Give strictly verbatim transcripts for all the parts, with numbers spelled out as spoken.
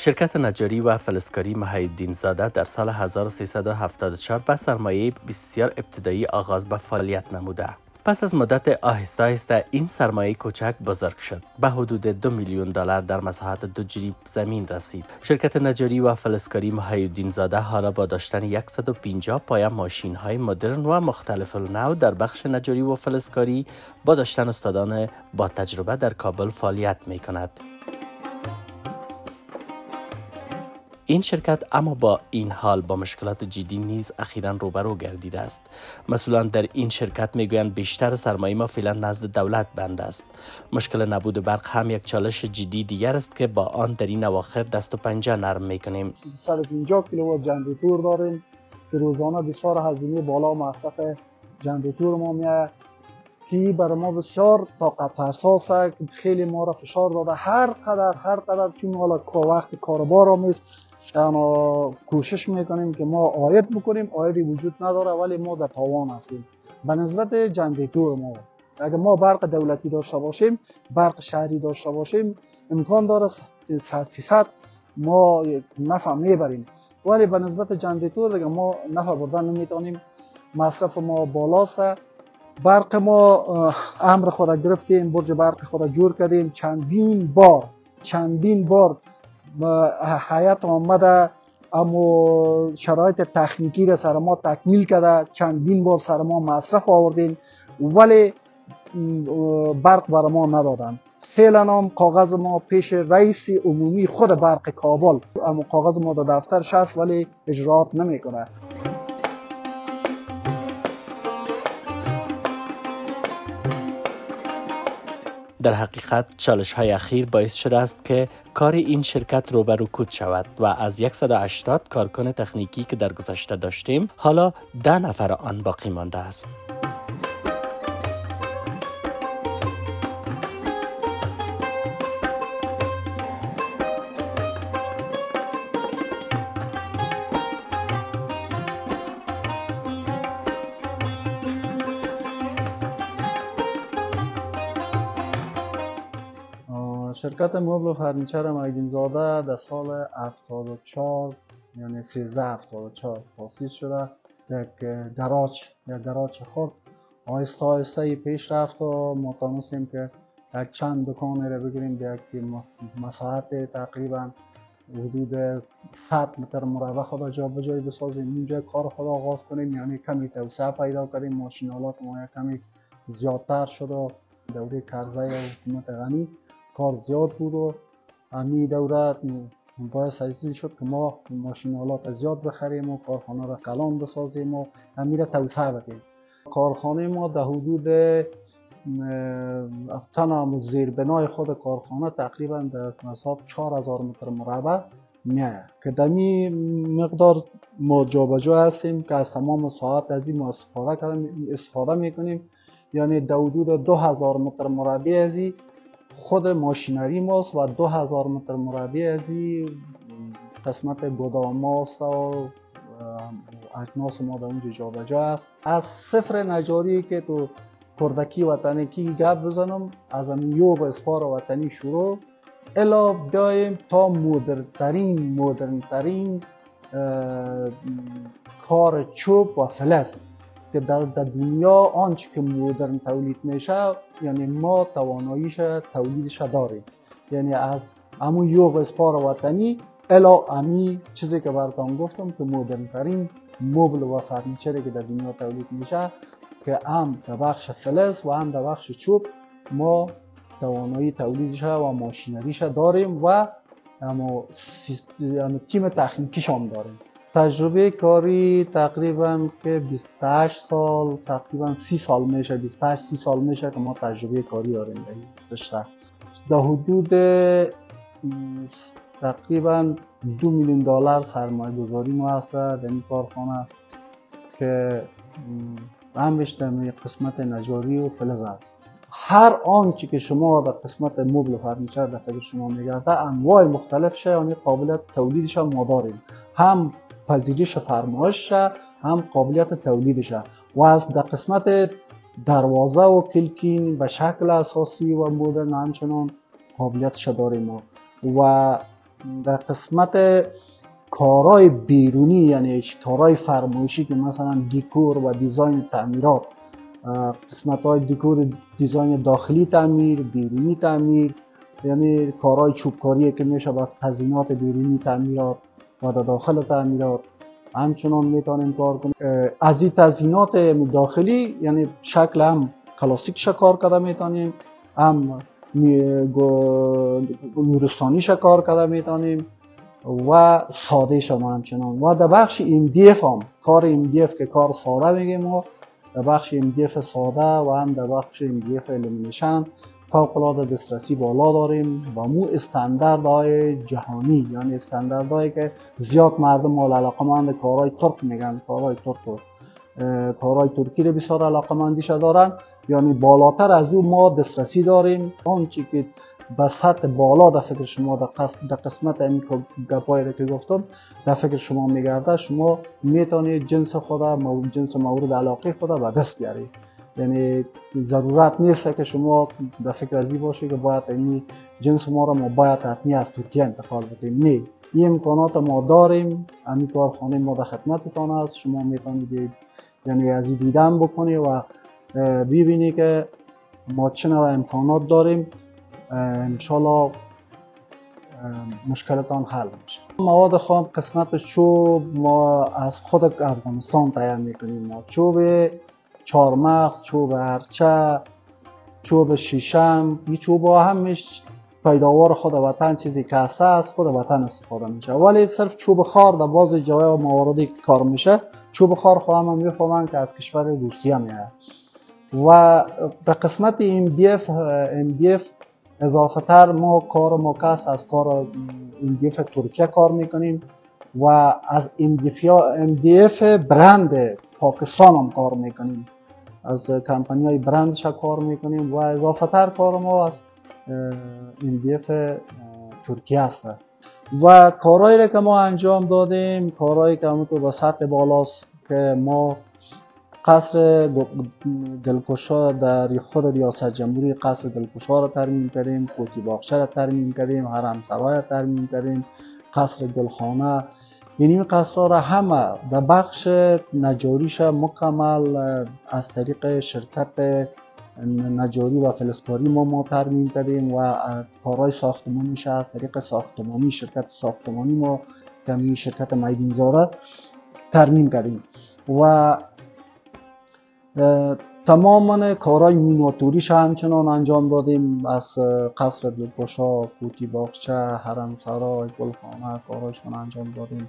شرکت نجاری و فلزکاری محی‌الدین زاده در سال هزار و سیصد و هفتاد و چهار با سرمایه بسیار ابتدایی آغاز به فعالیت نموده. پس از مدت آهسته آهسته این سرمایه کوچک بزرگ شد. به حدود دو میلیون دلار در مساحت دو جریب زمین رسید. شرکت نجاری و فلزکاری محی‌الدین زاده حالا با داشتن صد و پنجاه پایه ماشین های مدرن و مختلف النوع در بخش نجاری و فلزکاری با داشتن استادان با تجربه در کابل فعالیت می کند. این شرکت اما با این حال با مشکلات جدی نیز اخیراً روبرو گردیده است. مسئولان در این شرکت میگویند بیشتر سرمایه ما فعلا نزد دولت بند است. مشکل نبود برق هم یک چالش جدی دیگر است که با آن در این اواخر دست و پنجه نرم میکنیم. صد و پنجاه کیلووات جنراتور داریم که روزانه بسیار هزینه بالا مصرف جنراتور ما میاد که برای ما بسیار طاقت فرساست که خیلی ما را فشار داده. هر قدر هر قدر چون حالا وقت کاربار هم است اما کوشش میکنیم که ما عاید بکنیم. عایدی وجود نداره ولی ما در تاوان هستیم به نسبت جنراتور ما. اگر ما برق دولتی داشته باشیم، برق شهری داشته باشیم، امکان داره صد فیصد ما نفع میبریم، ولی به نسبت جنراتور دیگه ما نفع بردن نمیتونیم. مصرف ما بالاست. برق ما امر خود گرفتیم، برج برق خود جور کردیم، چندین بار چندین بار هیئت آمده اما شرایط تکنیکی را سر ما تکمیل کرده، چندین بار سر ما مصرف آوردیم ولی برق بر ما ندادن. فعلا هم کاغذ ما پیش رئیس عمومی خود برق کابل، اما کاغذ ما در دفترش هست ولی اجرات نمیکنه. در حقیقت چالش های اخیر باعث شده است که کار این شرکت رو به رکود شود و از صد و هشتاد کارکن تکنیکی که در گذشته داشتیم حالا ده نفر آن باقی مانده است. شرکت مبل و فرنیچر محی‌الدین زاده در سال هفتاد و چهار یعنی سیزده هفتاد و چهار تأسیس شده. یک گراج یک گراج خود آهسته آهسته پیش رفت و ما تونستیم که یک چند دکان را بگیریم به یک مساحت تقریبا حدود صد متر مربع خود جا به جای بسازیم. اینجا کار خود آغاز کنیم، یعنی کمی توسعه پیدا کردیم. ماشینالات ما کمی زیادتر شد و دوره کرزی و حکومت غنی کار زیاد بود و امی دولت باعث این شد که ما ماشینالات زیاد بخریم و کارخانه را کلان بسازیم و امی را توسعه بدیم. کارخانه ما در حدود تنها زیربنای خود کارخانه تقریبا در حساب چهار هزار متر مربع میاد که دمی مقدار ما جابجا هستیم که از تمام ساعت از این استفاده استفاده میکنیم. یعنی در حدود دو هزار متر مربع از این خود ماشینری ماست و دو هزار متر مربع از این قسمت گودام ماست و اجناس ما در اونجا جابجا است. از صفر نجاری که تو کردکی وطنی کی گپ بزنم، از یوب اسپار وطنی شروع الا بیایم تا مدرن ترین مدرن ترین کار چوب و فلز که در دنیا آنچه که مدرن تولید میشه یعنی ما تواناییش تولیدش داریم. یعنی از همون یوب اسپار وطنی الا امی چیزی که براتون گفتم که مدرن ترین مبل و فرنیچری که در دنیا تولید میشه که هم در بخش فلز و هم در بخش چوب ما توانایی تولیدش و ماشینریش داریم و اما تیم تکنیکیش هم داریم. تجربه کاری تقریبا که بیست و هشت سال تقریبا سی سال میشه بیست و هشت سی سال میشه که ما تجربه کاری داریم در رشته. در حدود تقریبا دو میلیون دلار سرمایه گذاری ما هست در این کارخانه که همش در قسمت نجاری و فلز است. هر آنچه که شما در قسمت مبل و فرنیچر در فکر شما میگرده انواع مختلف شه، یعنی قابلیت تولیدش ما داریم، هم پذیرش فرمایش هم قابلیت تولیدش و از در قسمت دروازه و کلکین به شکل اساسی و مدرن همچنان قابلیتش داریم و در قسمت کارهای بیرونی، یعنی کارهای فرمایشی که مثلا دیکور و دیزاین تعمیرات، قسمت های دیکور دیزاین داخلی تعمیر، بیرونی تعمیر، یعنی کارهای چوبکاری که میشه با تزیینات بیرونی تعمیرات و در داخل تعمیرات همچنان میتونیم کار کنیم. از این تزیینات داخلی یعنی شکل هم کلاسیک کار کرده میتونیم، هم نورستانی کار کرده میتونیم و ساده شما همچنان. و در بخش ام دی اف هم کار ام دی اف که کار ساده میگیم ما، در بخش ام دی اف ساده و هم در بخش ام دی اف ایلومینیشن فوق العاده دسترسی بالا داریم و مو استانداردهای جهانی، یعنی استانداردهایی که زیاد مردم مال علاقمند کارهای ترک میگن، کارهای ترک و کارهای ترکی رو بسیار علاقمندیش دارن، یعنی بالاتر از او ما دسترسی داریم. آنچه که به سطح بالا در فکر شما در قسمت این گپایی رو که گفتم در فکر شما میگرده، شما میتونید جنس خود، جنس مورد علاقه خود به دست بیارید. یعنی ضرورت نیست که شما در فکر ازی باشید که باید این جنس ما را ما باید حتمی از ترکیه انتقال بدیم. نه، این امکانات ما داریم، همین کارخانه ما در خدمتتان است. شما میتونید یعنی از این دیدن بکنید و ببینید که ما چه نوع امکانات داریم. انشالله مشکلتان حل میشه. مواد خام قسمت چوب ما از خود افغانستان تیار میکنیم. ما چوب چهارمغز، چوب هرچه، چوب شیشم، این چوب ها همش پیداوار خود وطن، چیزی که هست از خود وطن استفاده میشه. ولی صرف چوب خار در بعض جای و مواردی که کار میشه، چوب خار خواهم هم میفهمن که از کشور روسیه میاد. و در قسمت ام دی اف ام دی اف اضافه تر ما کار مکس از کار ام دی اف ترکیه کار میکنیم و از ام دی اف برند پاکستان هم کار میکنیم، از کمپانی های برندش کار میکنیم و اضافه تر کار ما از ام دی اف ترکیه است. و کارهایی که ما انجام دادیم، کارهایی که همونطور به سطح بالاست که ما قصر دلکشا در خود ریاست جمهوری قصر دلکشا را ترمیم کردیم، کوتی باغچه را ترمیم کردیم، حرم سرای را ترمیم کردیم، قصر گلخانه. این قصرها را همه در بخش نجاریش مکمل از طریق شرکت نجاری و فلزکاری ما ما ترمیم کردیم و کارهای ساختمانیش از طریق ساختمانی شرکت ساختمانی ما کمی شرکت میدینزاده ترمیم کردیم و تماما کارهای میناتوریش همچنان انجام دادیم. از قصر دلکشا، کوتی باغچه، حرم سرای، گلخانه کارهایشان انجام دادیم.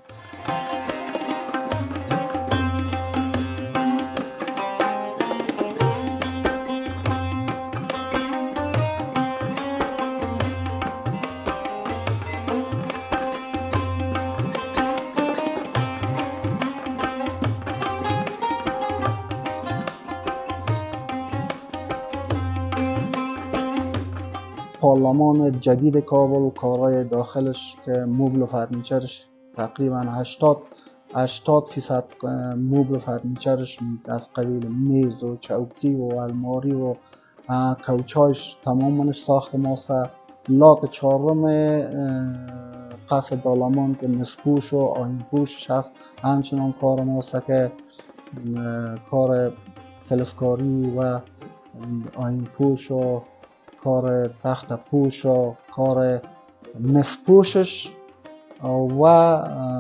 پارلمان جدید کابل کارهای داخلش که مبل و فرنیچرش تقریبا هشتاد فیصد مبل و فرنیچرش از قبیل میز و چوکی و الماری و کوچایش تمامش ساخت ماست. لاک چهارم قصر دالامان که مسپوش و آینپوش هست همچنان کار ماست که کار فلزکاری و آینپوش و کار تخت پوش و کار مسپوشش و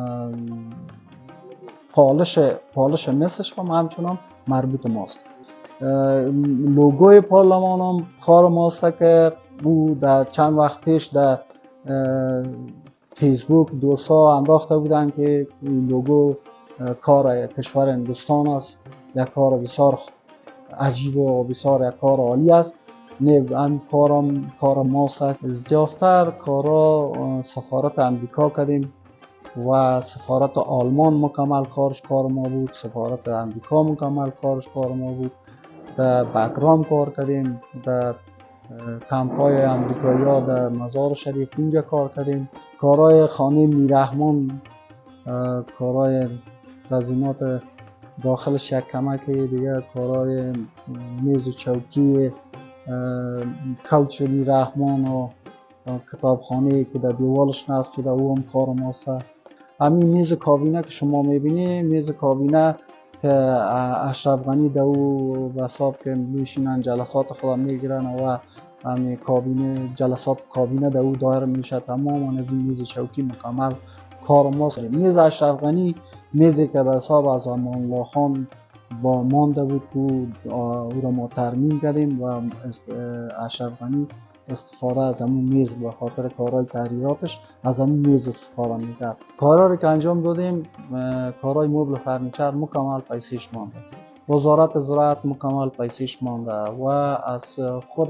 پالش پالش مسش هم همچنان مربوط ماست. لوگوی پارلمان هم کار ماست که او در چند وقت پیش در فیسبوک دوستا انداخته بودن که این لوگو کار کشور هندوستان است. یک کار بسیار عجیب و بسیار یک کار عالی است. نه هم کارم کار ماست. زیافتر کارا سفارت امریکا کردیم و سفارت آلمان مکمل کارش کار ما بود، سفارت امریکا مکمل کارش کار ما بود. در بگرام کار کردیم، در کمپای امریکایی ها در مزار شریف اینجا کار کردیم. کارهای خانه میرحمان، کارهای تزیینات داخل شکمک دیگه، کارهای میز و چوکی کوچ میرحمان و کتابخانه که در دیوالش نصب شده او هم کار ماست. همین میز کابینه که شما میبینی، میز کابینه که اشرف غنی در او به حساب که میشینن جلسات خود میگیرن و همین کابینه جلسات کابینه در او دایر میشه. تماما از این میز چوکی مکمل کار ماست. میز اشرف غنی میزی که به حساب از امان الله خان با مانده بود که او را ما ترمیم کردیم و اشرف غنی استفاده از همون میز به خاطر کارهای تحریراتش از همون میز استفاده میکرد. کارهایی که انجام دادیم، کارهای مبل فرنیچر مکمل پیسیش مانده، وزارت زراعت مکمل پیسیش مانده و از خود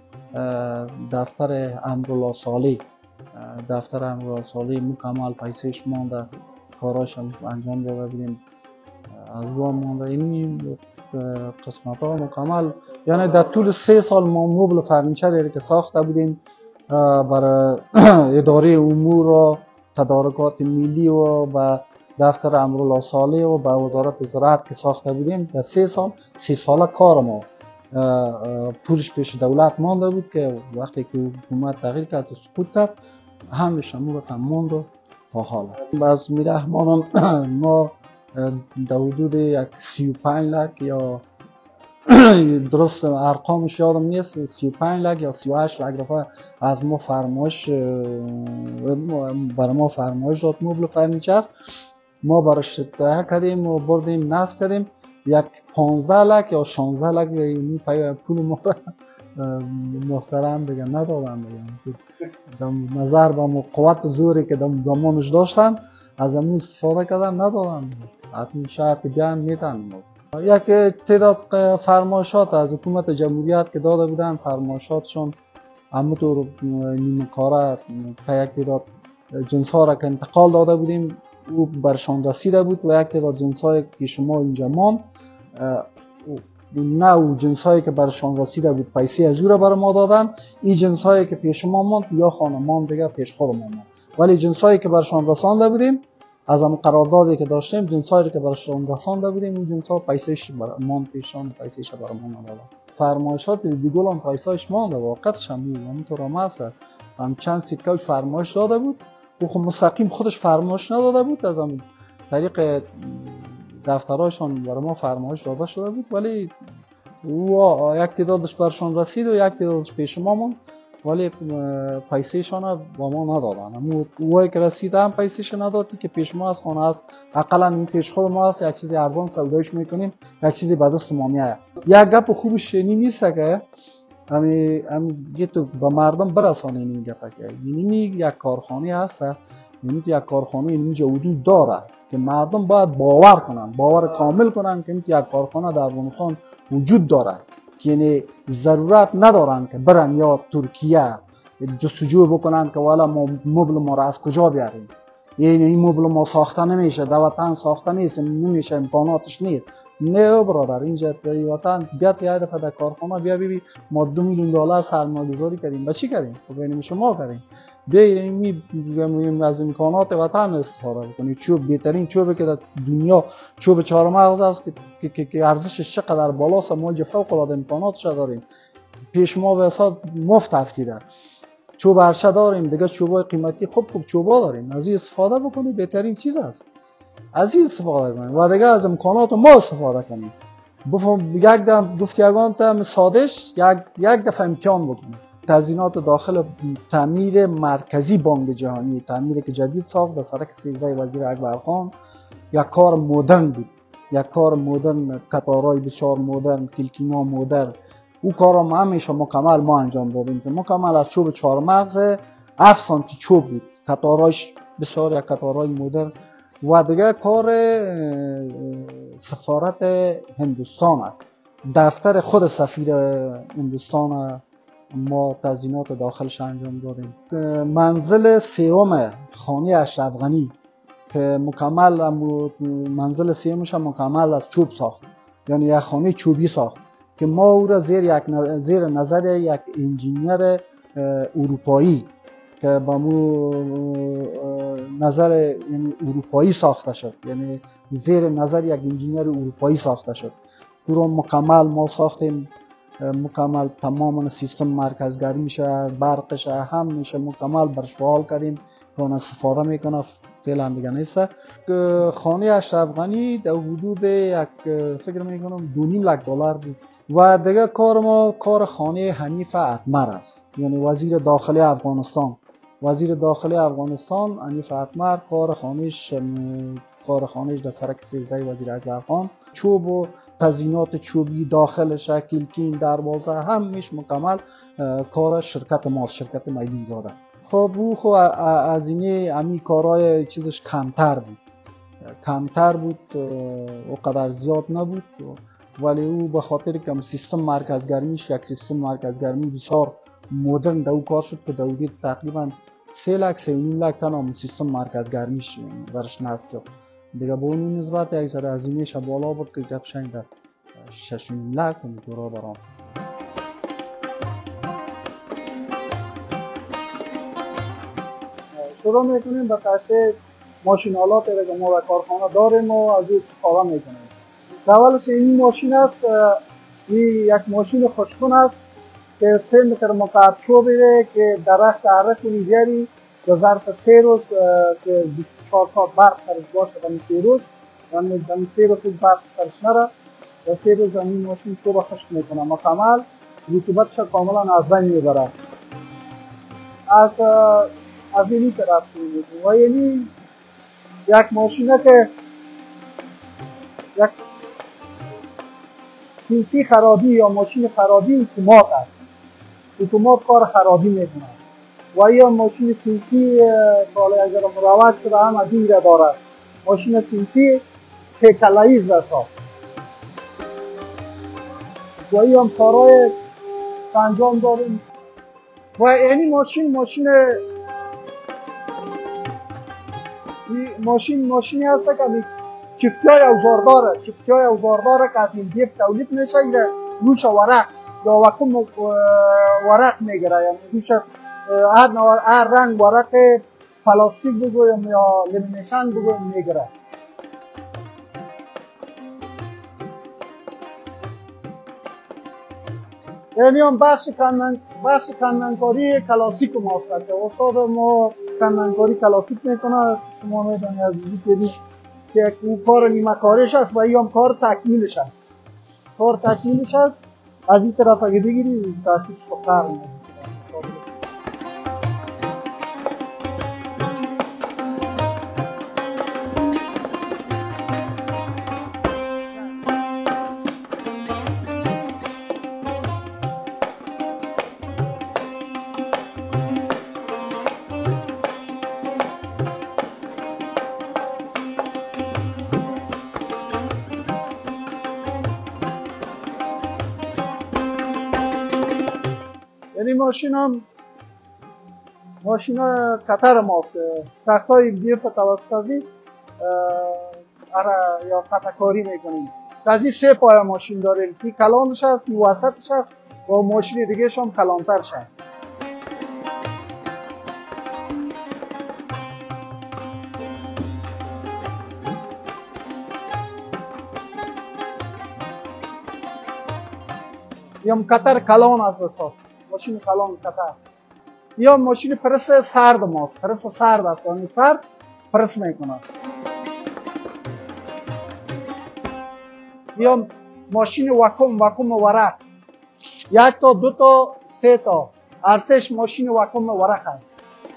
دفتر امرالله صالح دفتر امرالله صالح مکمل پیسیش مانده، کاراش هم انجام داده بودیم از او مانده. این قسمت ها مکمل، یعنی در طول سه سال ما مبل فرنیچری که ساخته بودیم برای اداره امور و تدارکات ملی و به دفتر امرالله صالح و به وزارت زراعت که ساخته بودیم، در سه سال سه ساله کار ما پولش پیش دولت مانده بود که وقتی که حکومت تغییر کرد و سقوط کرد همش امور رقم ماند و تا حالا. از میرحمانان ما در حدود یک سی و پنج لک یا درست ارقامش یادم نیست، سی و پنج لک یا سی و هشت لک دفعه از ما فرمایش برای ما فرمایش داد مبل فرنیچر. ما براش تهیه کردیم و بردیم نصب کردیم. یک پانزده لک یا شانزده لک یعنی پول ما را محترم دیگه ندادن دیگه، در نظر به قوت زوری که در زمانش داشتن از همون استفاده کردن ندادن. حتما شاید که بیان میتن. یک تعداد فرمایشات از حکومت جمهوریت که داده بودن، فرمایشاتشون همونطور نیمه کاره که یک تعداد جنس ها را که انتقال داده بودیم او برشان رسیده بود و یک تعداد جنس هایی که شما اینجا ماند نه او جنس هایی که برشان رسیده بود پیسی از او را بر ما دادن. این جنس هایی که پیش ما ماند یا خانمان دیگه پیش خود ما ماند، ولی جنس هایی که برشان رسانده بودیم از همون قراردادی که داشتیم جنس هایی که برشان رسانده بودیم اون جنس ها پیسیش بر مان پیشان پیسیش بر ما ندادن. فرمایشات بیگل هم پیسایش مانده، واقعتش هم همونطور هم هست. هم چند سیکه فرمایش داده بود و خب مستقیم خودش فرمایش نداده بود، از هم طریق دفترهاشون برای ما فرمایش داده شده بود، ولی او یک تعدادش برشان رسید و یک تعدادش پیش ما ماند ولی پیسهشان با ما ندادن. همون اوایی که رسید هم پیسهش ندادی که پیش ما از خانه هست، اقلا این پیش خود ما هست، یک چیزی ارزان سودایش میکنیم یک چیزی به دست ما میاد. یک گپ خوبش شنی نیست که همین همین تو به مردم برسانه این گپ که یعنی یک کارخانه هست، یعنی یک کارخانه اینجا وجود داره که مردم باید باور کنن، باور کامل کنن که یک کارخانه در افغانستان وجود داره که یعنی ضرورت ندارن که برن یا ترکیه جستجو بکنن که والا ما مبل ما را از کجا بیاریم، یعنی این مبل ما ساخته نمیشه، در وطن ساخته نیست، نمیشه، امکاناتش نیست. نه برادر، اینجا در وطن بیاد یه دفعه در کارخانه بیا ببین ما دو میلیون دلار سرمایه گذاری کردیم، با چی کردیم؟ خب ببینیم شما کردیم. بیاییم از امکانات وطن استفاده کنیم. چوب بهترین چوبی که در دنیا چوب چهار مغز است که که که ارزشش چقدر بالاست، ما فوق العاده امکاناتش داریم. پیش ما به حساب مفت افتیده. چوب عرشه داریم، دیگه چوبای قیمتی خوب خوب چوبا داریم. از این استفاده بکنید، بهترین چیز است. از این استفاده کنید و دیگه از امکانات ما استفاده کنید. بفهم یک دم گفت یگان تا سادش یک یک دفعه امتحان بکنید. تزیینات داخل تعمیر مرکزی بانک جهانی، تعمیری که جدید ساخت در سرک سیزده وزیر اکبر خان، یک کار مدرن بود، یک کار مدرن، قطارهای بسیار مدرن، کلکینا مدرن. او کارا ما همیشه مکمل ما انجام دادیم که مکمل از چوب چهار مغز هفت سانتی چوب بود، قطارهاش بسیار یک قطارهای مدرن. و دیگه کار سفارت هندوستان، دفتر خود سفیر هندوستان ما تزیینات داخلش انجام دادیم. منزل سیوم خانه اشرف غنی که مکمل منزل سیومش هم مکمل از چوب ساخت، یعنی یک خانه چوبی ساخت که ما او را زیر یک زیر نظر یک انجینیر اروپایی که با مو نظر یعنی اروپایی ساخته شد، یعنی زیر نظر یک انجینیر اروپایی ساخته شد. او را مکمل ما ساختیم مکمل تمام سیستم مرکزگری میشه، برقش هم میشه مکمل برش فعال کردیم که اون استفاده میکنه. فعلا دیگه نیست. خانه اشرف غنی در حدود یک فکر میکنم دو نیم لک دلار بود. و دیگه کار ما کار خانه حنیف اتمر است، یعنی وزیر داخلی افغانستان. وزیر داخلی افغانستان حنیف اتمر کار خانهش کار خانهش در سرک سیزده وزیر اکبرخان، چوب و تزیینات چوبی داخلش، کلکین، دروازه همش مکمل کار شرکت ماست، شرکت میدین زاده. خب او خب از اینه امی کارهای چیزش کمتر بود کمتر بود او قدر زیاد نبود، ولی او به خاطر که سیستم مرکزگرمیش یک سیستم مرکزگرمی بسیار مدرن در او کار شد که در تقریبا سه لک سه و نیم لک تن سیستم مرکزگرمیش برش نصب کرد. دیگه به اون نسبت یک ذره هزینه‌اش بالا بود که گپ شنگ در شش و نیم لک اونطورا برام. شروع میکنیم به کشف ماشین آلاتی که ما در کارخانه داریم و از این استفاده میکنیم. اولش این ماشین است، این یک ماشین خوشکن است که سه متر مکعب چوب میده که درخت اره کنی بیاری به ظرف سه روز که بیست و چهار ساعت برق سرش باشه. در سه روز در سه روز برق سرش نره، در سه روز این ماشین چوب خشک میکنه مکمل، رطوبتش کاملا از بین میبره. از از اینی طرف میگیم و یعنی یک ماشینه که یک سینسی خرابی یا ماشین خرابی اتومات است، اتومات کار خرابی میکنه. و یا ماشین سینسی سال اگر مروج شده هم از این را دارد. ماشین سینسی سه کلاییز است و این هم کارهای انجام داریم. و یعنی ماشین ماشین ماشین ماشینی هست که چفتی های اوزارداره چفتی های اوزارداره که از این دیف تولید میشه، روش ورق یا وکم ورق میگیره، یعنی روش هر نوع هر رنگ ورق پلاستیک بگویم یا لمینیشن بگویم میگیره. یعنی هم بخش کندن بخش کندنکاری کلاسیک ماست که استاد ما کندنکاری کلاسیک میکنه. شما میدونید از این که او کار نیمه کارش است و این هم کار تکمیلش است. کار تکمیلش است. از این طرف اگه بگیری تاثیرش رو کار میده. یعنی ماشین هم ماشین قطر ماست، تخت های دیف توسط ازی یا قطع کاری میکنیم. از این سه پای ماشین داریم که کلانش هست، این وسطش هست و ماشین دیگه هم کلانترش هست. یا قطر کلان است بساط ماشین کلان قطر. یا ماشین پرس سرد ماست، پرس سرد است، یعنی سرد پرس میکنه. یا ماشین وکم وکم ورق، یک تا دو تا سه تا ارسش ماشین وکم ورق است.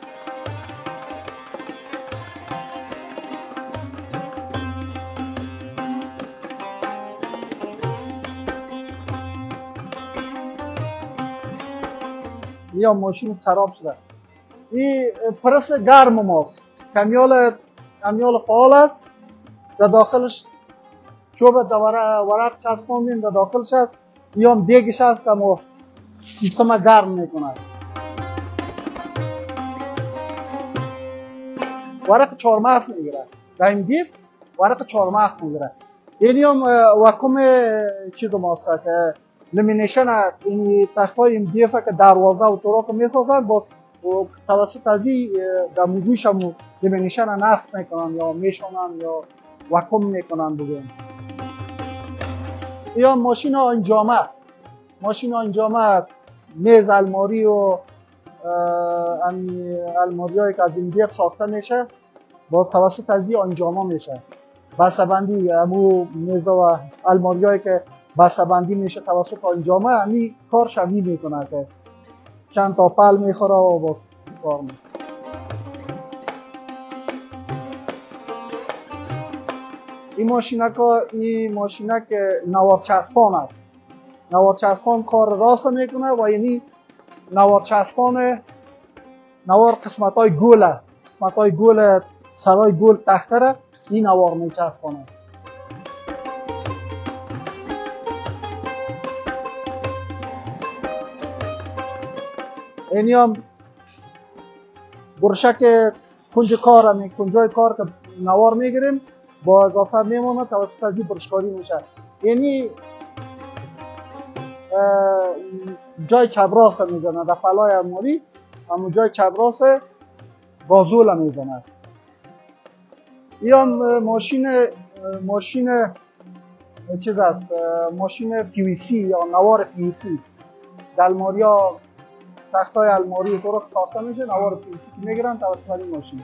یا ماشین خراب شده. این پرس گرم ماست، کمیال کمیال فعال است، در داخلش چوب ورق چسباندیم، در داخلش هست. یا هم دیگش هست که ما سیستم گرم میکنه. ورق چهار مغز میگیره، در این دیف ورق چهار مغز میگیره. یعنی هم وکم چیز ماست که لمینیشن این تختای این دیف که دروازه و طرق میسازن، باز توسط ازی در موضوعش هم لمینیشن نصب میکنن یا میشونن یا وکم میکنن بگیم. یا ماشین انجامه ماشین انجامه میز الماری و الماری هایی که از این دیگه ساخته میشه باز توسط از این انجامه میشه. بسته بندی امو میز و الماری هایی که بسته بندی میشه توسط انجامه همین کار شوی میکنه که چند تا پل میخوره و با کار میکنه. این ماشینک این ماشینک نوار چسبان است. نوار چسبان کار راست میکنه و یعنی نوار چسبان نوار قسمت های گوله قسمت های گول سرای گول تخته را این نوار میچسبانه. اینی هم برشک کنج کار هم کنجای کار که نوار میگیریم با اضافه میمونه توسط از این برشکاری میشه. یعنی جای چبراس میزنه در فلای الماری همون جای چبراس گازول میزنه. یا ماشین ماشین چیز است ماشین پی وی سی یا نوار پی وی سی در الماری ها تخت های الماری تو رو ساخته میشه نوار پی وی سی که میگیرن توسط این ماشین.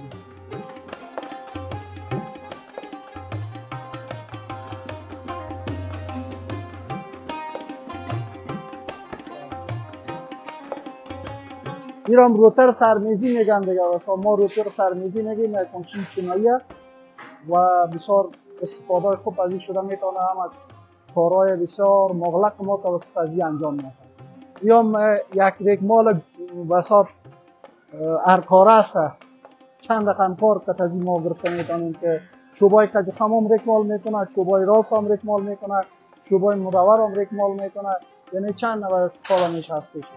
ایران روتر سرمیزی میگن دیگه و ما روتر سرمیزی میگیم یک ماشین چیناییه و بسیار استفاده خوب از این شده میتونه هم از کارهای بسیار مغلق ما توسط از این انجام میده. یا یک رکمال بساط هر کار است چند رقم کار که از این ما گرفته میتونیم که چوبای کج خمام رکمال میکنه، چوبای راست هم رکمال میکنه، چوبای مدور هم رکمال میکنه، یعنی چند نوع استفاده میشه از پیش.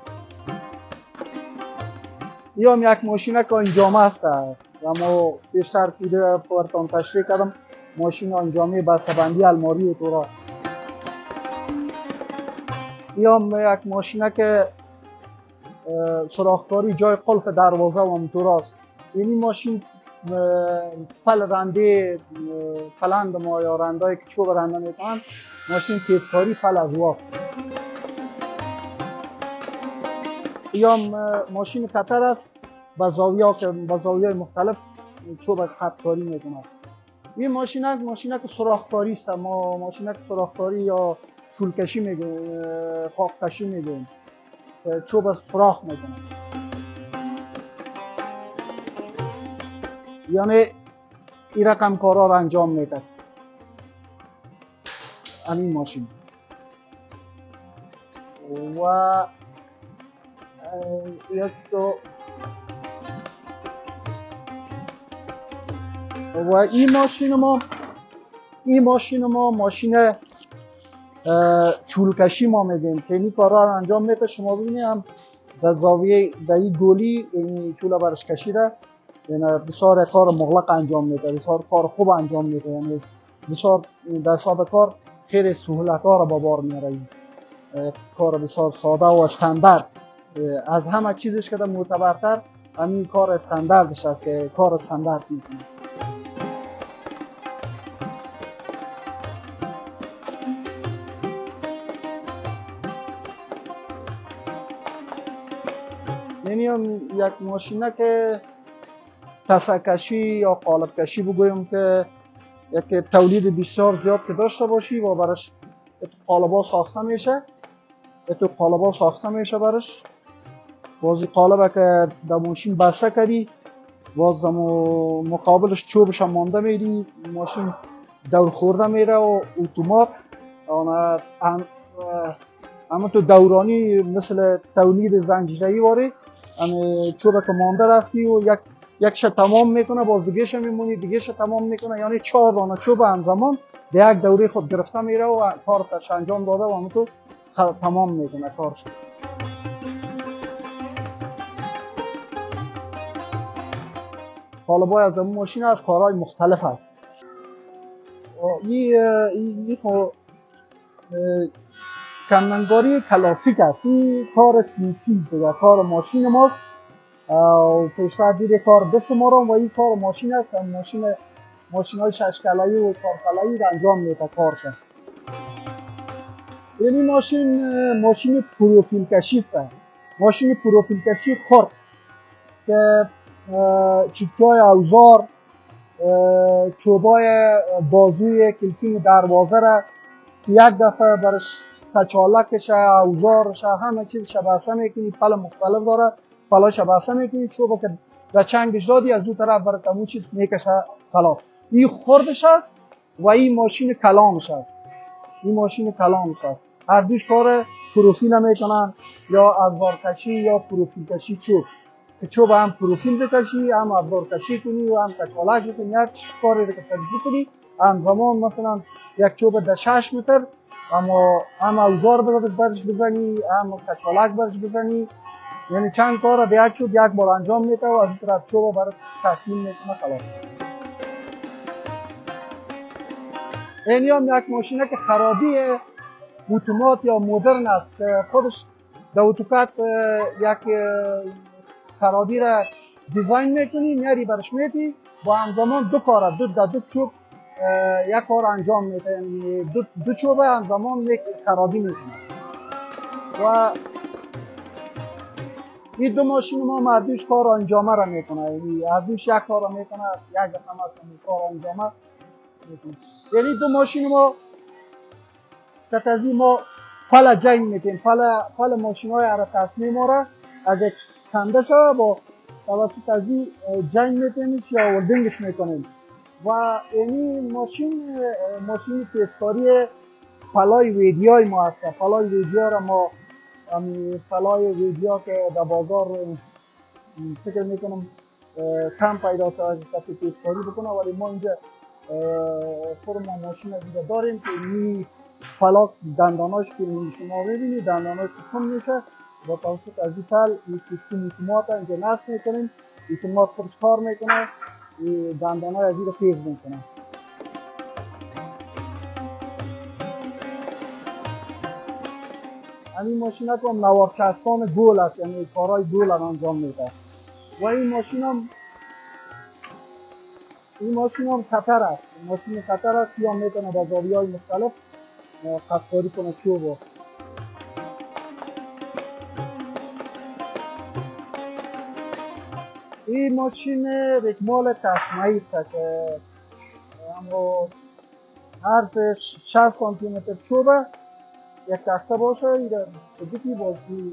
یا هم یک ماشینه که انجامه است و ما بیشتر پیده پورتان تشریح کردم ماشین انجامی بسته‌بندی الماری و تو را. یا هم یک ماشینه که سوراخکاری جای قلف دروازه و موتوراست. یعنی ماشین پل رنده پلند ما یا رندایی که چوب رنده میکنن ماشین تیزکاری پل از واف. یا ماشین کتر است با زاویه که با زاویه مختلف چوب خطکاری میکنه. این ماشینک ماشینک سوراخکاری است. ما ماشینک سوراخکاری یا چولکشی میگیم، خاککشی میگیم، چوب سوراخ میکنه. یعنی این رقم کارا رو انجام میده همین ماشین. و یک تو و این ماشین ما این ماشین ما ماشین چولکشی ما میگیم که این کارا رو انجام میده. شما ببینید هم در زاویه در این گولی این چوله برش کشیده، یعنی بسیار کار مغلق انجام میده، بسیار کار خوب انجام میده، یعنی بسیار در حساب کار خیلی سهولت ها رو با بار میاره. کار بسیار ساده و استاندارد از همه چیزش که معتبرتر همین کار استانداردش است که کار استاندارد میکنه. یعنی یک ماشینه که تسکشی یا قالب کشی بگویم که یک تولید بسیار زیاد که داشته باشی و برش قالبا ساخته میشه اتو قالبا ساخته میشه برش بازی قالبه که در ماشین بسته کردی باز مقابلش چوبش هم مانده میری ماشین دور خورده میره و اتومات اما تو دورانی مثل تولید زنجیره‌ای واری همه چوبه که مانده رفتی و یک یکش تمام میکنه باز دیگهش میمونی دیگهش تمام میکنه، یعنی چهار دانه چوب همزمان در یک دوره خود گرفته میره و کار سرش انجام داده و همون تو تمام میکنه کارش. قالبای از اون ماشین از کارهای مختلف هست. این خو کندنگاری کلاسیک است. این کار سینسیز دیگه کار ماشین ماست و پیشتر دیده کار بشمارم و این کار ماشین است که ماشین ماشین های شش کلایی و چهار کلایی رو انجام میده کارش. یعنی ماشین ماشین پروفیل کشی است. ماشین پروفیل کشی خرد که چیتکای اوزار، چوبای بازوی کلکین دروازه را یک دفعه برش کچالکش، اوزارش، همه چیزش بسته میکنی. پل مختلف داره، پلاش بسته میکنی، چوبا که در چنگش دادی از دو طرف برات همون چیز میکشه خلاص. این خردش است و این ماشین کلامش است. این ماشین کلامش است. هر دوش کار پروفیل میکنن، یا ابزار کشی یا پروفیل کشی چوب. که چوب هم پروفیل بکشی، هم ابزار کشی کنی و هم کچالک بکنی. هر کاری رو که سرش بکنی، هم زمان مثلا یک چوب در شش متر، اما هم اوزار برش بزنی، هم کچالک برش بزنی. یعنی چند کار در یک چوب یک بار انجام میده و از این طرف چوب برای تسلیم میکنه خلاص. این هم یک ماشینه که خرابی اتومات یا مدرن است که خودش در اتوکاد یک خرابی را دیزاین میکنی، میاری برش میتی با همزمان دو کار دو در دو چوب یک کار انجام میده. یعنی دو, دو چوب همزمان یک خرابی میزنه. و این دو ماشین ما مردوش کار انجامه را میکنه. یعنی هر دوش یک کار را میکنه، یک دفعه مثلا کار انجامه میکنه. یعنی دو ماشین ما تتازی ما پل جنگ میکنیم. پل پل ماشین های اره تصمیم ما را از یک کنده شا با توسط ازی جنگ میکنیم یا ولدینگش میکنیم. و یعنی ماشین ماشین تیزکاری پلای ویدیوی ما هست. پلای ویدیو را ما پلای ویدیو که در بازار فکر میکنم کم پیدا شده کسی تیزکاری بکنه، ولی ما اینجا فرم ماشین دیگه داریم که این پلا دنداناش که شما ببینید دنداناش که کم میشه و توسط از این پل این سیستم اتومات اینجا نصب میکنیم. اتومات خودش کار میکنه، دندانای از این رو تیز میکنه. این ماشین هم نوارچسبان گل است، یعنی کارهای گل هم انجام میده. و این ماشین هم این ماشین هم خطر است. ماشین خطر است یا میتونه در زاویه‌های مختلف قطعاری کنه چوبو. این ماشین رکمال تصمیعی است که اما هر شصت سانتی متر چوبه یک تخته باشه. این دیگه بازی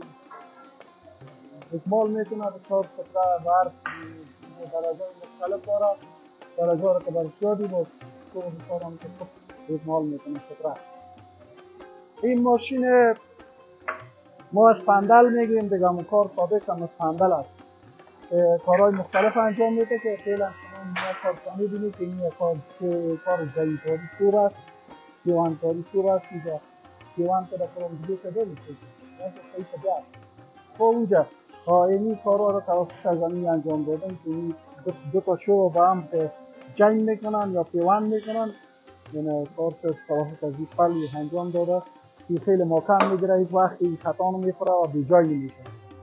رکمال میتونه به چهار ستره برف درجه مختلف داره. درجه را که برش دادی با چوب هم که خود رکمال میتونه ستره. این ماشین ما اسپندل میگیم دیگه، همون کار سابق هم اسپندل است. کارهای مختلف انجام میده که فعلا شما یک کار میبینید که این کار کار جدیدکاری سور است، دیوانکاری سور است. اینجا دیوان که در فرام دیگه شده میشه خیلی شده است. خب اونجا این کارها را توسط از زمین انجام دادن که این دو تا شو با هم جنگ میکنن یا پیوند میکنن. یعنی کار توسط از این پلی انجام داده که خیلی محکم میگیره، هیچ وقت این خطا نمیخوره و بیجای نمیشه.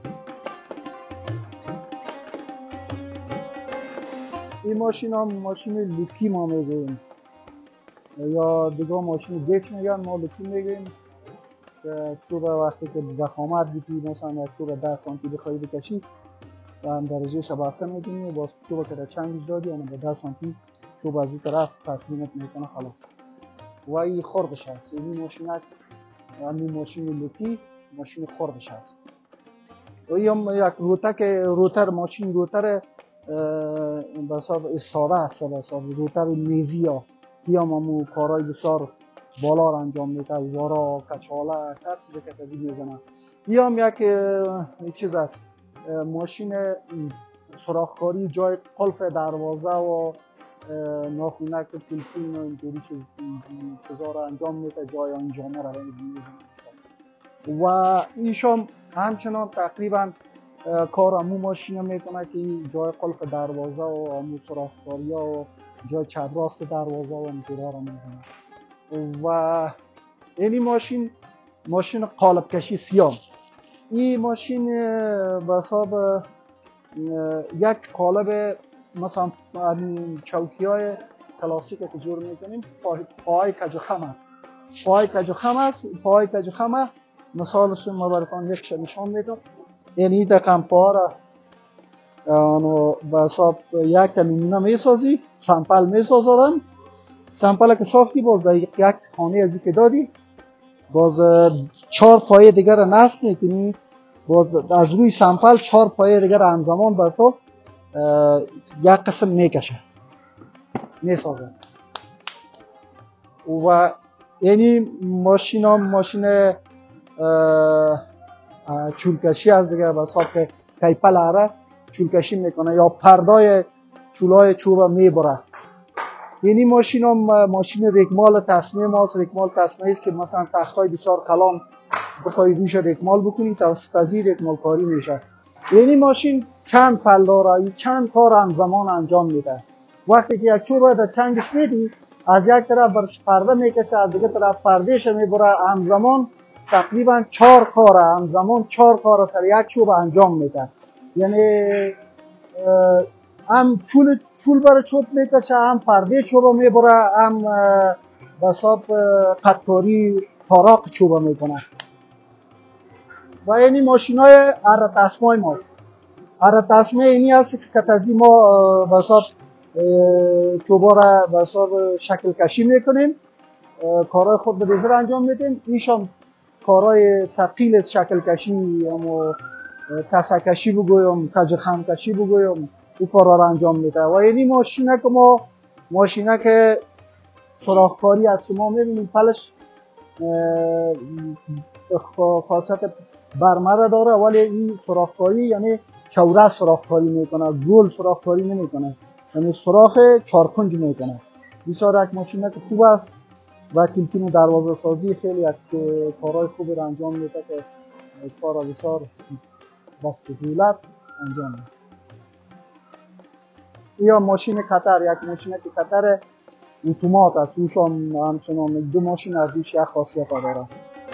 این ماشین هم ماشین لوکی ما میگوییم یا دیگه ماشین گچ میگن، ما لوکی میگوییم. که چوب وقتی که ضخامت بیتی مثلا چوب ده سانتی بخوای بکشی و هم درجه شباسه میدونی و با چوب که در چنگش دادی اما به ده سانتی چوب از این طرف تسلیمت میکنه خلاص. و این خردش هست. این ماشین این ماشین لوکی ماشین خردش هست. و این یک روتک روتر ماشین روتر به حساب استاده است. به حساب روتر میزی ها که هم همون کارهای بسیار بالا را انجام میده، وارا، کچاله، هر چیزی که تبدیل میزنه. این هم یک چیز است، ماشین سوراخکاری جای قلف دروازه و ناخونک کلکین و اینطوری چیزا را انجام میده، جای انجامه را میزنه. و ایشم همچنان تقریبا کار همون ماشین میکنه که جای قلف دروازه و همون سوراخکاری و جای چپراست دروازه و اینطورا را میزنه. و این ماشین ماشین قالب کشی سیاه. این ماشین به حساب یک قالب مثلا چوکی های کلاسیک که جور میکنیم پای کج خم است. پای کجوخم است. پای کجوخم است مثالش ما براتون یک نشان میدم. یعنی دقیقاً پا را آنو به حساب یک نمونه میسازی، سمپل میسازم. سمپل که ساختی باز یک خانه از که دادی، باز چهار پایه دیگر را نصب میکنی، باز از روی سمپل چهار پایه دیگر همزمان بر تو یک قسم میکشه میسازه. و یعنی ماشین هم ماشین چولکشی از دیگه به حساب که کیپل اره چولکشی میکنه یا پردای چولای چوب میبره. یعنی ماشین هم ماشین رکمال تصمیه ماست. رکمال تصمیه است که مثلا تختای بسیار کلان بخوای روش رکمال بکنی توسط از این رکمال کاری میشه. یعنی ماشین چند پل داره، چند کار همزمان انجام میده. وقتی که یک چوب در چنگش میدی از یک طرف برش پرده میکشه، از دیگه طرف پردهش میبره، همزمان تقریبا چهار کار همزمان چهار کار سر یک چوب انجام میده. یعنی هم چول چول برای چوب میکشه، هم پرده چوب میبره، هم به حساب قطاری تاراق چوب میکنه. و یعنی ماشین های اره تسمای ماست. اره تسمای اینی هست که کتازی ما به حساب چوبا را به حساب شکل کشی میکنیم، کارهای خود به دیگر انجام میدیم. ایشان کارهای ثقیل شکل کشی یا کسه کشی بگویم، کجخم کشی بگویم، این کارها را انجام میده. و یعنی ماشینه که ما ماشینه که سوراخکاری از شما میبینیم پلش خاصیت برمره داره، ولی این سوراخکاری یعنی چوره سوراخکاری میکنه، گل سوراخکاری نمیکنه، یعنی سوراخ چارکنج میکنه. بسیار یک ماشینه که خوب است و کلکین دروازه سازی خیلی یک کارهای خوبی را انجام میده که کار بسیار با سهولت انجام میده. یا ماشین کتر، یک ماشین که کتر اتومات است، روش هم همچنان دو ماشین از روش یک خاصیت داره.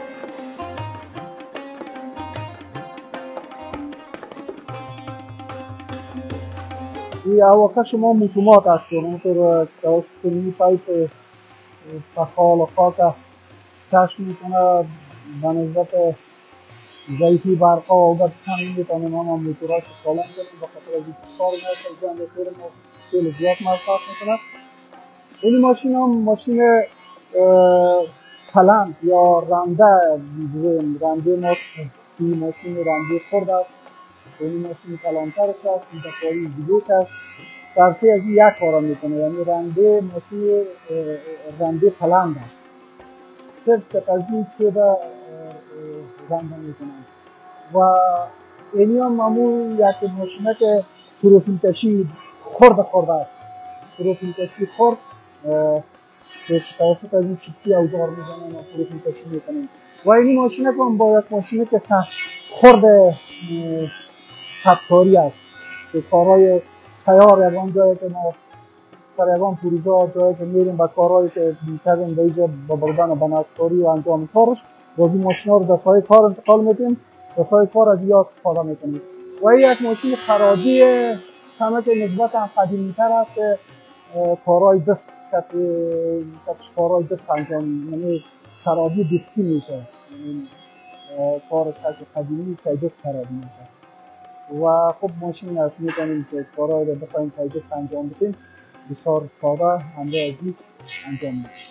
این اواخر شما اتومات است که اونطور توسط پایپ فخال و خاک کشف میکنه به نسبت ضعیفی برقا و آگاه کمی میتونیم هم هم موتوراش سالم کنیم. بخاطر از این کار میاد که جنراتور ما خیلی زیاد مصرف میکنه. این ماشین هم ماشین پلند یا رنده میگویم، رنده ما این ماشین رنده خرد است. این ماشین کلانترش است، این دفعی دیگهش است. درسی از این یک کارا میکنه، یعنی رنده ماشین رنده پلند است. صرف تقضی شده رنده میکنن. و اینی هم همون یک ماشینه که پروفیل کشی خرد خورده است. پروفیل کشی خرد که توسط از این شکلی اوزار میزنن و پروفیل کشی میکنن. و اینی ماشینه که هم با یک ماشینه که خرد خطکاری است که کارهای تیار یکان جایی که ما سر یکان پروژه جایی که میریم و کارهایی که میکردیم به اینجا با بردن و بنزکاری و انجام کارش باز این ماشین ها رو دستای کار انتقال میدیم، دستای کار از یا استفاده میکنیم. و این یک ماشین خراجی همه که نسبت هم قدیمی تر است که کارهای دست کارهای دست انجام، یعنی خرابی دستی میشه، کار قدیمی که دست خرابی میشه. و خب ماشین است میکنیم که کارهای رو بخوایم که دست انجام بدیم بسیار ساده همراه از این انجام میشه.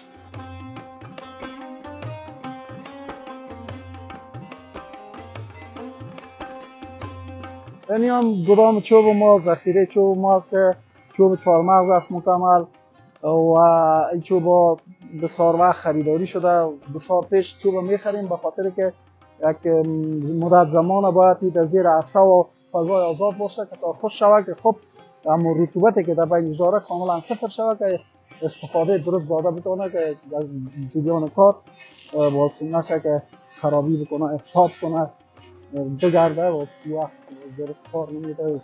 یعنی هم گدام چوب ما ذخیره چوب ما است که چوب چهارمغز است مکمل و این چوب بسیار وقت خریداری شده. بسیار پیش چوب میخریم به خاطر که یک مدت زمان باید در زیر هفته و فضای آزاد باشه که تا خوش شود که خب اما رطوبتی که در بینش داره کاملا صفر شود که استفاده درست داده بتونه که از جریان کار باعث نشه که خرابی بکنه، افساد کنه، بگرده و وقت درست کار نمیده.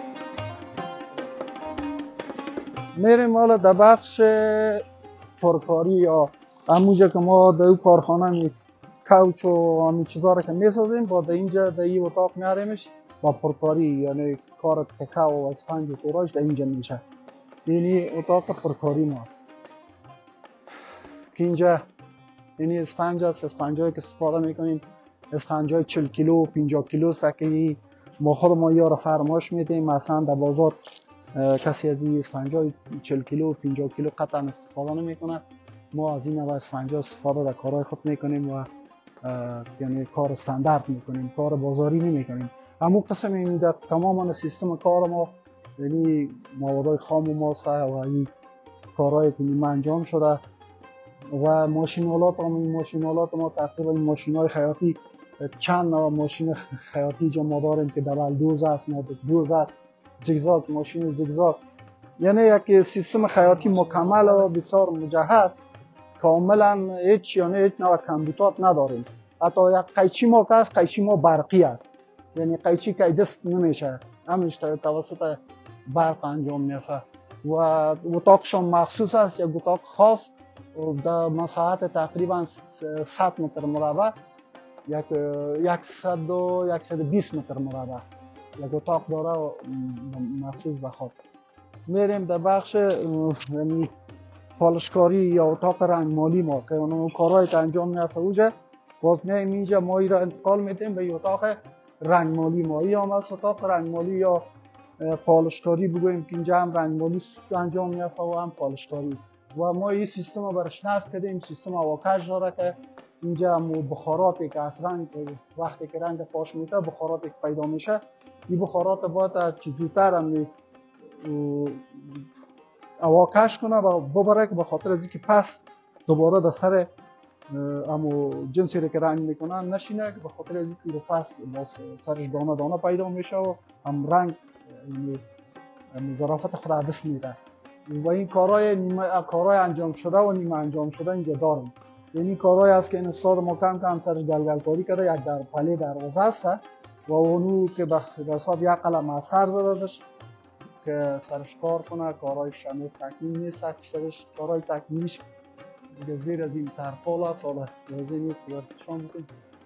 میریم حالا در بخش پرکاری یا همونجا که ما در اون کارخانه می کوچ و همین چیزا رو که میسازیم با در اینجا در این اتاق میاریمش با پرکاری، یعنی کار تکه و اسفنج و توراش در اینجا میشه. یعنی اتاق پرکاری ماست که اینجا یعنی اسفنج است، اسفنجایی که استفاده میکنیم اسفنجای چهل کیلو پنجاه کیلو است که ما خود ما یارو فرمایش میدیم. مثلا در بازار کسی از این اسفنجای چهل کیلو پنجاه کیلو قطعا استفاده نمیکنه. ما از این نوع اسفنجا استفاده در کارهای خود میکنیم و یعنی کار استاندارد میکنیم، کار بازاری نمیکنیم. همون قسم این در تمام سیستم کار ما یعنی موادهای خام ما و این کارهایی که ما انجام شده و ماشینالات هم این ماشینالات ما تقریبا این ماشینای خیاطی چند نوع ماشین خیاطی جا ما داریم که دبل دوز است، نابک دوز است، زیگزاگ ماشین زیگزاگ، یعنی یک سیستم خیاطی مکمل و بسیار مجهز کاملا هیچ یعنی هیچ نوع کمبودات نداریم. حتی یک قیچی ما که است قیچی ما برقی است، یعنی قیچی که دست نمیشه همینش توسط برق انجام میشه و اتاقشان مخصوص است، یک اتاق خاص در مساحت تقریبا صد متر مربع، یک صد و صد و بیست متر مربع یک اتاق داره و مخصوص به خود. میریم در بخش یعنی پالشکاری یا اتاق رنگمالی ما که اون کارهایی که انجام میفته اوجه باز میایم اینجا ما این را انتقال میدیم به اتاق رنگمالی ما. این هم از اتاق رنگمالی یا پالشکاری بگوییم که اینجا هم رنگمالی انجام میفته و هم پالشکاری و ما این سیستم رو برش نصب کردیم. سیستم هواکش داره که اینجا هم بخاراتی که از رنگ وقتی که رنگ پاش میده بخاراتی که پیدا میشه این بخارات باید چیزیتر هم هواکش کنه و ببره که به خاطر از اینکه پس دوباره در سر امو جنسی رو که رنگ میکنن نشینه که به خاطر از اینکه پس سرش دانه دانه پیدا میشه و هم رنگ ظرافت خود عدس میده و این کارهای نیمه کارهای انجام شده و نیمه انجام شده اینجا داریم. یعنی کارهای است که این استاد ما کم کم سرش گلگل کاری کرده یک در پله دروازه است و اونو که به حساب یک قلم اثر زده داشت که سرش کار کنه. کارهای شمیز تکمیل نیست، سرش کارهای تکمیلش دیگه زیر از این ترپال است، حالا لازم نیست که برشان بکنیم.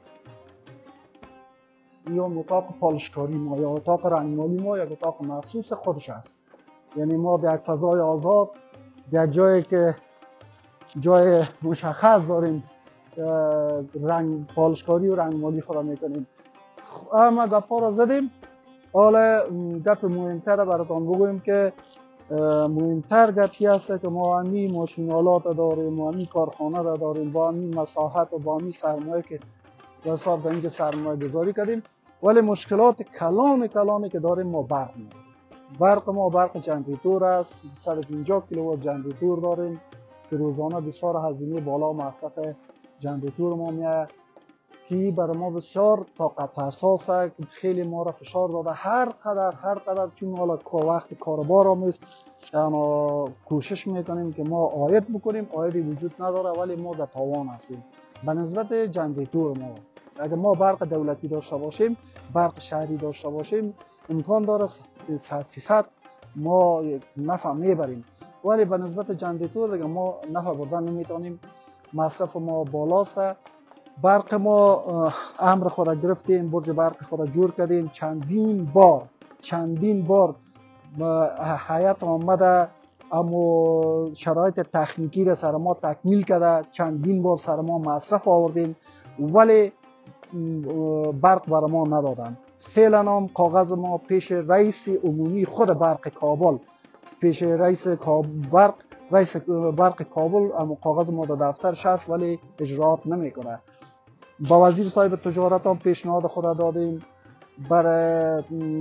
یا اتاق پالشکاری ما یا اتاق رنگمالی ما یک اتاق مخصوص خودش است. یعنی ما در یک فضای آزاد در جایی که جای مشخص داریم رنگ پالشکاری و رنگمالی خود میکنیم. اما گپا را زدیم، حالا گپ مهمتر براتون بگویم که مهمتر گپی است که ما همی ماشینالات داریم، ما همی کارخانه را داریم، با همی مساحت و با همی سرمایه که به حساب اینجا سرمایه گذاری کردیم، ولی مشکلات کلان کلانی که داریم ما برق نداریم. برق ما برق جنراتور است، صد و پنجاه کیلووات جنراتور داریم که روزانه بسیار هزینه بالا مصرف جنراتور ما میاد که برای ما بسیار طاقت فرساست که خیلی ما را فشار داده. هر قدر هر قدر چون حالا وقت کاربار هم است یعنی کوشش میکنیم که ما عاید بکنیم، عایدی وجود نداره ولی ما در تاوان هستیم به نسبت جنراتور ما. اگر ما برق دولتی داشته باشیم، برق شهری داشته باشیم، امکان داره صد فیصد ما نفع میبریم، ولی به نسبت جنراتور دیگه ما نفع بردن نمیتونیم، مصرف ما بالاست. برق ما امر خود گرفتیم، برج برق خود جور کردیم، چندین بار چندین بار هیئت آمده اما شرایط تکنیکی را سر ما تکمیل کرده، چندین بار سر ما مصرف آوردیم ولی برق بر ما ندادن. فعلا هم کاغذ ما پیش رئیس عمومی خود برق کابل، پیش رئیس برق رئیس برق کابل اما کاغذ ما در دفترش هست ولی اجرات نمیکنه. با وزیر صاحب تجارت هم پیشنهاد خود دادیم، برای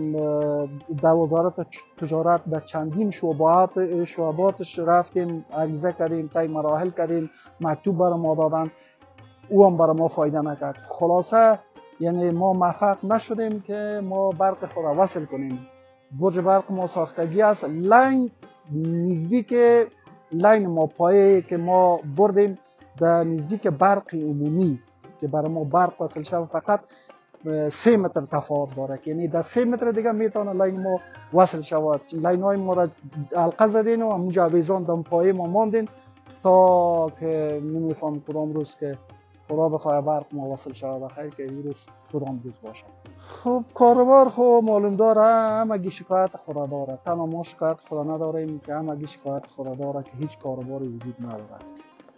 در وزارت تجارت در چندین شعبات شعباتش رفتیم، عریضه کردیم، طی مراحل کردیم، مکتوب برای ما دادن، او هم برای ما فایده نکرد. خلاصه یعنی ما موفق نشدیم که ما برق خود وصل کنیم. برج برق ما ساختگی است، لاین نزدیک لاین ما پایه که ما بردیم در نزدیک برق عمومی که برای ما برق وصل شد فقط سه متر تفاوت داره، یعنی در سه متر دیگه میتونه لاین ما وصل شود. لاین های ما را حلقه زدین و همونجا بیزان دم پایه ما ماندین تا که نمیفهم کدام روز که خدا بخواه برق ما وصل شود. بخیر که این روز کدام روز باشه. خب کاروبار خب معلوم داره همگی شکایت خدا داره، تنها ما شکایت خدا نداریم که همگی شکایت خدا داره که هیچ کاروباری وجود نداره.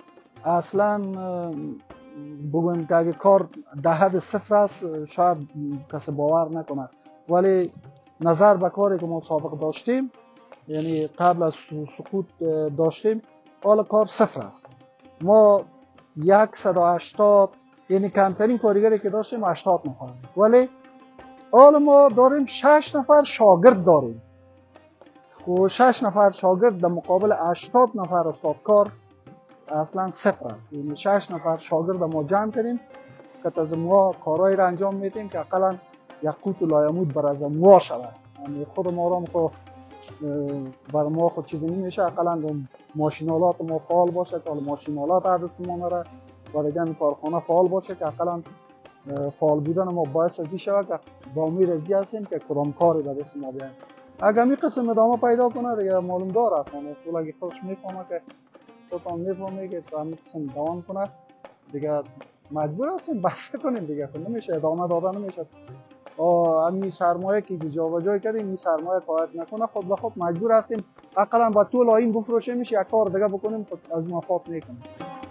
اصلا بگویم که اگه کار در حد صفر است شاید کسی باور نکنه، ولی نظر به کاری که ما سابق داشتیم، یعنی قبل از سقوط داشتیم، حالا کار صفر است. ما صد و هشتاد، یعنی کمترین کارگری که داشتیم هشتاد نفر، ولی حالا ما داریم شش نفر شاگرد داریم. و شش نفر شاگرد در مقابل هشتاد نفر استادکار اصلا صفر است. یعنی شش نفر شاگرد ما جمع کردیم که از ما کارهایی را انجام میدیم که اقلا یک قوت لایمود بر از ما شود. یعنی خود ما را خود بر ما خود چیزی نمیشه، اقلا ماشینالات ما فعال باشه که ماشینالات عدس ما نره و دیگه کارخانه فعال باشه که اقلا فعال بودن ما باعث ازی شود که با امید ازی هستیم که کدام کاری به دست ما بیایم. اگر می قسم ادامه پیدا کنه دیگه معلوم دار است، اصلا اگه خودش میفهمه که خودم میفهمه که تا می قسم دوام کنه دیگه مجبور هستیم بسته کنیم دیگه، خود نمیشه ادامه دادن نمیشه. امی سرمایه که جا و جای کردیم این سرمایه کارت نکنه خود به خود مجبور هستیم اقلا با طول این بفروشه میشه یک کار دیگه بکنیم از مفاد میکنیم.